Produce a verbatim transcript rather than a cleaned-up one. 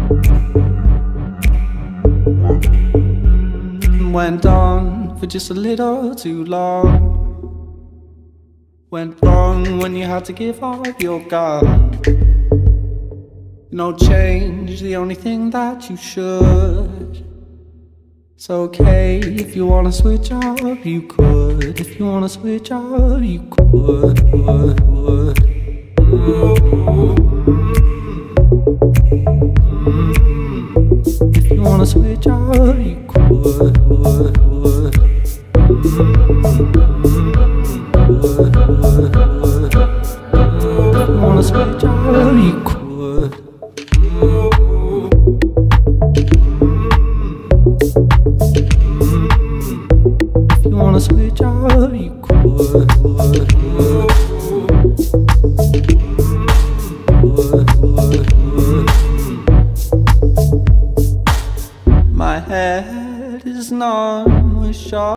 Went on for just a little too long. Went wrong when you had to give up your gun. No change, the only thing that you should. It's okay if you wanna switch up, you could. If you wanna switch up, you could, would, would. If you wanna switch up, you could, would, would. If you wanna switch up, you could. If you wanna switch up, you could, would, would. Would, would, would. My head is numb with shock.